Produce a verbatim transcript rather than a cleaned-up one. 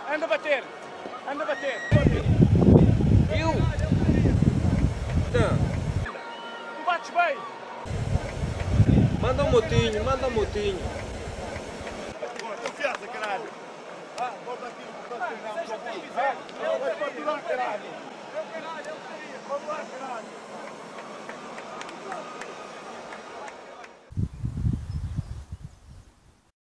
Anda a bater. Anda a bater. Eu? Não. Tu bates bem. Manda um motinho, manda um motinho.